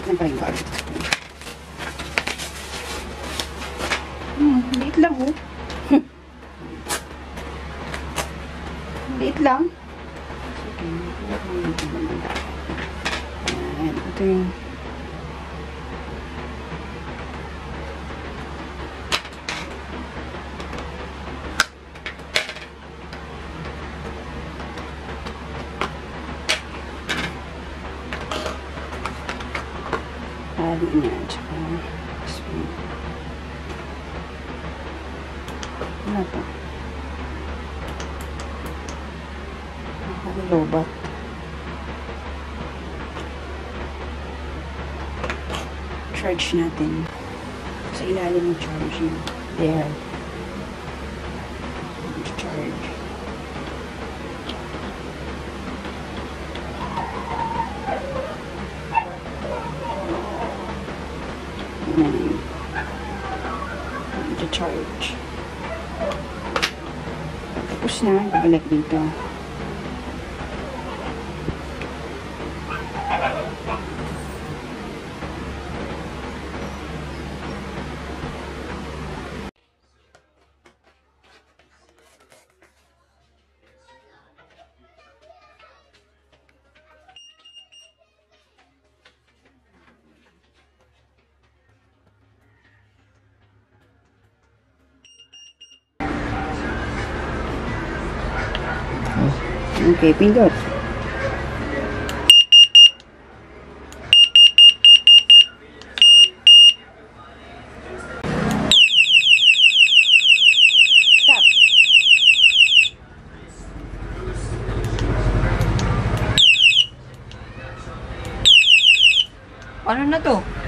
Maliit na pala yung liit lang oh. Liit lang. Ayan, ito yung tali niya, tsaka spoon. Ano to? Nakalilobat. Charge natin. Sa ilalim ng charge yun. There. Charge. Charge. Tapos na, babalik dito. Okay, pindot. Stop. Ano na to?